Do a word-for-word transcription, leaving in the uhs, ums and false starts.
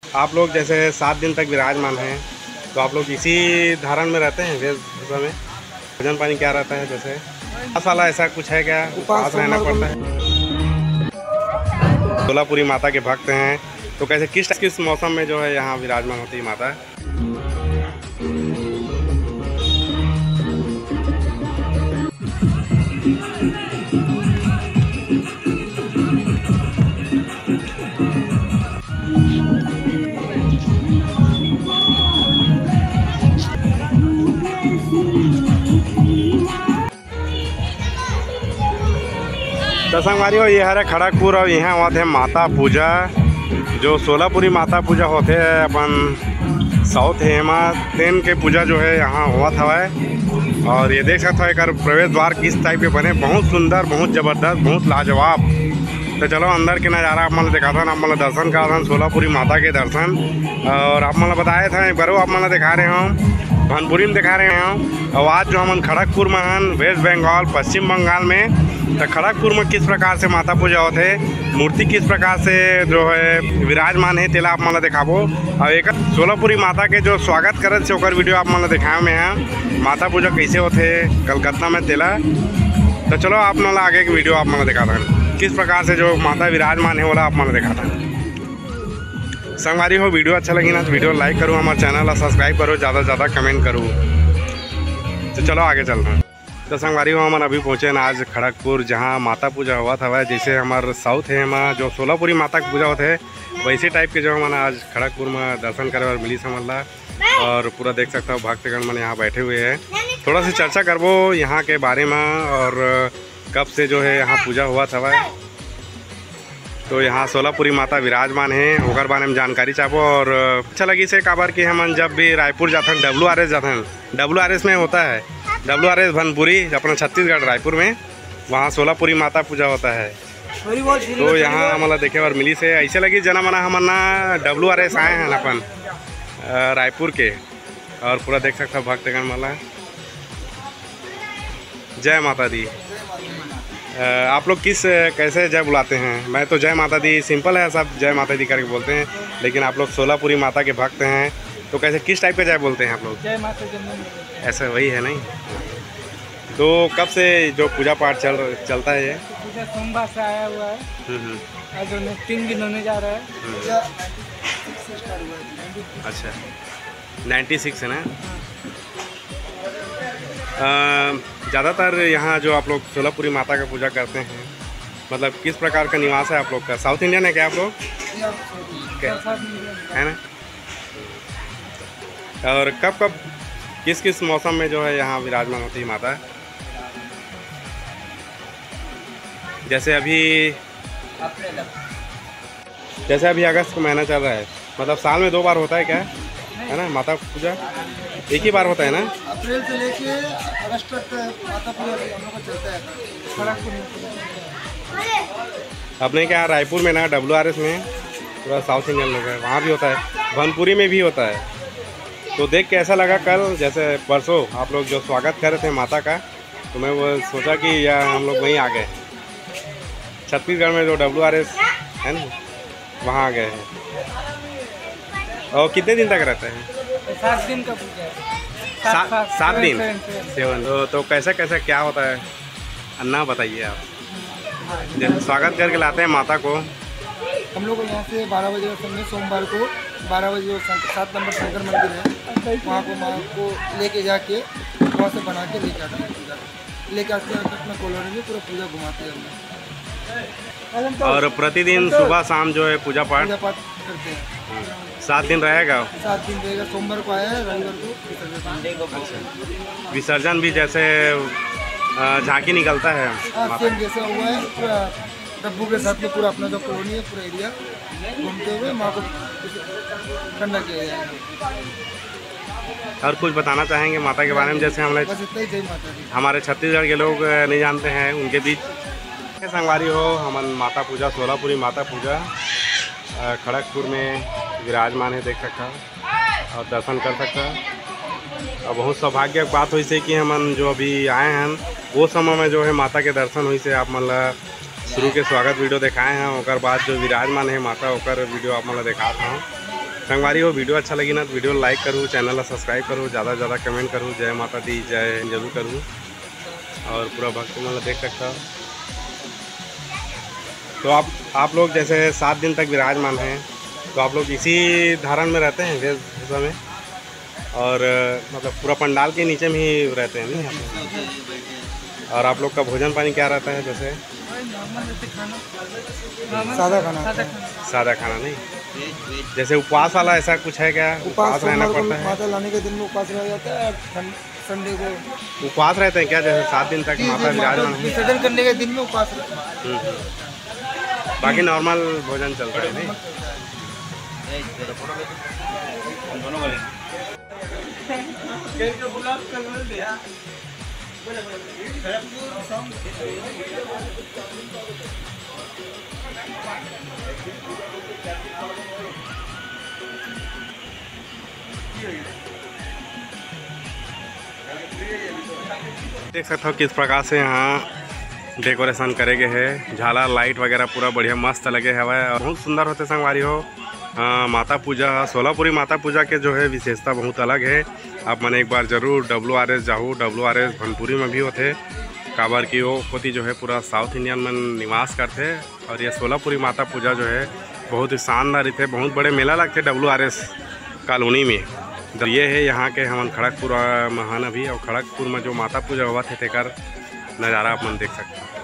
आप लोग जैसे सात दिन तक विराजमान हैं, तो आप लोग इसी धारण में रहते हैं वेशभूषा में? भोजन पानी क्या रहता है? जैसे उपास वाला ऐसा कुछ है क्या? उपास रहना पड़ता है? सोलापुरी माता के भक्त हैं, तो कैसे किस किस मौसम में जो है यहाँ विराजमान होती है माता? तो संगवारी हो ये हरे खड़गपुर और यहाँ हुआ थे माता पूजा, जो सोलापुरी माता पूजा होते हैं अपन साउथ हेमा तेन के पूजा जो है यहाँ हुआ था है। और ये देख सकते हो एक प्रवेश द्वार किस टाइप के बने, बहुत सुंदर, बहुत ज़बरदस्त, बहुत लाजवाब। तो चलो अंदर के नज़ारा आप मतलब दिखाता हूँ, आप मतलब दर्शन करा था सोलापुरी माता के दर्शन। और आप मतलब बताए थे बरो आप मतलब दिखा रहे हो भनपुरी में दिखा रहे हैं। और आज जो हम खड़गपुर में हैं वेस्ट बंगाल पश्चिम बंगाल में, तो खड़गपुर में किस प्रकार से माता पूजा होते है, मूर्ति किस प्रकार से जो है विराजमान है तेला आप मतलब दिखाबो। और एक सोलापुरी माता के जो स्वागत करत से ओकर वीडियो आप मतलब दिखाए में हैं, माता पूजा कैसे होते कलकत्ता में तेला। तो चलो आप मतलब आगे की वीडियो आप मतलब दिखाता हैं किस प्रकार से जो माता विराजमान है वाला आप मतलब दिखाता है। संगवारी हो वीडियो अच्छा लगी ना तो वीडियो लाइक करो, हमारे चैनल सब्सक्राइब करो, ज़्यादा से ज़्यादा कमेंट करो। तो चलो आगे चलते हैं। तो संगवारी हो हमारे अभी पहुँचे ना आज खड़गपुर, जहाँ माता पूजा हुआ था वह जैसे हमारे साउथ है हमारा जो सोलापुरी माता की पूजा होते है वैसे टाइप के जो हमारा आज खड़गपुर में दर्शन करे और मिली समझला। और पूरा देख सकता हो भक्तगण मन यहाँ बैठे हुए हैं। थोड़ा सा चर्चा करबो यहाँ के बारे में और कब से जो है यहाँ पूजा हुआ था वह। तो यहाँ सोलापुरी माता विराजमान है ओकर बारे में जानकारी चाहबो। और अच्छा लगी से काबर कि हम जब भी रायपुर जाते हैं डब्ल्यू आर एस जाते हैं, डब्ल्यू आर एस में होता है डब्ल्यू आर एस भनपुरी अपना छत्तीसगढ़ रायपुर में, वहाँ सोलापुरी माता पूजा होता है। तो यहाँ मतलब देखे और मिली से ऐसे लगी जना मना हम ना डब्ल्यू आर एस आए हैं अपन रायपुर के। और पूरा देख सकता भक्तगण माला जय माता दी। आप लोग किस कैसे जय बुलाते हैं? मैं तो जय माता दी सिंपल है, सब जय माता दी करके बोलते हैं, लेकिन आप लोग सोलापुरी माता के भक्त हैं तो कैसे किस टाइप का जय बोलते हैं आप लोग? जय माता दी। ऐसा वही है नहीं? तो कब से जो पूजा पाठ चल चलता है ये? पूजा सोमवार से आया हुआ है, आज तीन दिन होने जा रहा है। अच्छा नाइन्टी सिक्स है ना? ज़्यादातर यहाँ जो आप लोग सोलापुरी माता का पूजा करते हैं मतलब किस प्रकार का निवास है आप लोग का? साउथ इंडियन है क्या आप लोग? है ना? और कब कब किस किस मौसम में जो है यहाँ विराजमान होती है माता? जैसे अभी जैसे अभी अगस्त का महीना चल रहा है, मतलब साल में दो बार होता है क्या है ना माता पूजा? एक ही बार होता है ना? अप्रैल से लेके अगस्त तक माता पूजा हम लोग का चलता है। अपने क्या रायपुर में ना डब्ल्यू आर एस में पूरा साउथ इंडियन लोग है, वहाँ भी होता है, भनपुरी में भी होता है। तो देख के ऐसा लगा कल जैसे परसों आप लोग जो स्वागत कर रहे थे माता का, तो मैं वो सोचा कि या हम लोग वहीं आ गए छत्तीसगढ़ में जो डब्ल्यू आर एस है ना वहाँ आ गए हैं। और कितने दिन तक रहते हैं? सात दिन का पूजा है। सात सात, सात दिन सेवन। तो, तो कैसे कैसे क्या होता है अन्ना बताइए आप। जैसे स्वागत करके लाते हैं माता को, हम लोग यहाँ से बारह बजे समय सोमवार को बारह बजे सात नंबर शंकर मंदिर है, वहाँ को माँ को लेके जाके वहाँ से बना के लेके आते हैं पूजा, लेके आते हैं अपना कॉलोनी में पूरा पूजा घुमाते हैं। और प्रतिदिन सुबह शाम जो है पूजा पाठ पूजा पाठ करते हैं। सात दिन रहेगा? सात दिन रहेगा। सोमवार को आया है, रविवार को विसर्जन। विसर्जन भी जैसे झांकी निकलता है सेम जैसा हुआ है, पूरा डब्बू के साथ में पूरा अपना जो कॉलोनी है पूरा एरिया घूमते हुए माँ को ठंडा किया जाएगा। और कुछ बताना चाहेंगे माता के बारे में? जैसे हमने बस इतना ही, जय माता दी। हमारे छत्तीसगढ़ के लोग नहीं जानते हैं उनके बीच संगवारी हो हमन माता पूजा सोलापुरी माता पूजा खड़गपुर में विराजमान है, देख सकता और दर्शन कर सकता। और बहुत सौभाग्य की बात हुई से कि हमन जो अभी आए हैं वो समय में जो है माता के दर्शन हुई से आप मतलब शुरू के स्वागत वीडियो दिखाए हैं, और बाद जो विराजमान है माता ओकर वीडियो आप मतलब दिखा था। संगवारी हो वीडियो अच्छा लगी ना तो वीडियो लाइक करूँ, चैनल ला सब्सक्राइब करूँ, ज़्यादा से ज़्यादा कमेंट करूँ, जय माता दी जय जरूर करूँ और पूरा भक्त मतलब देख सकता हो। तो आप आप लोग जैसे सात दिन तक विराजमान हैं तो आप लोग इसी धारण में रहते हैं वेश में और मतलब पूरा पंडाल के नीचे में ही रहते हैं नहीं? और आप लोग का भोजन पानी क्या रहता है? जैसे सादा खाना सादा खाना नहीं, जैसे उपवास वाला ऐसा कुछ है क्या? उपवास रहना पड़ता है? माता लाने के दिन में उपवास रह जाता है, संडे को उपवास रहते हैं क्या? जैसे सात दिन तक माता विराजमान है, विसर्जन करने के दिन में उपवास रहता है, बाकी नॉर्मल भोजन चलता है नहीं? देख सकते हो किस प्रकार से यहाँ डेकोरेशन करे गए है, झालर लाइट वगैरह पूरा बढ़िया मस्त लगे हवा और बहुत सुंदर होते संगवारी हो। आ, माता पूजा सोलापुरी माता पूजा के जो है विशेषता बहुत अलग है। आप मैंने एक बार ज़रूर डब्ल्यू आर एस जाऊँ, डब्ल्यू आर एस भनपुरी में भी होते काबर की वो होती जो है पूरा साउथ इंडियन में निवास करते और ये सोलापुरी माता पूजा जो है बहुत ही शानदार थे, बहुत बड़े मेला लगते डब्ल्यू आर एस कॉलोनी में। तो ये है यहाँ के हमन खड़गपुर महान अभी और खड़गपुर में जो माता पूजा हुआ थे तेकर नज़ारा आप मन देख सकते हैं।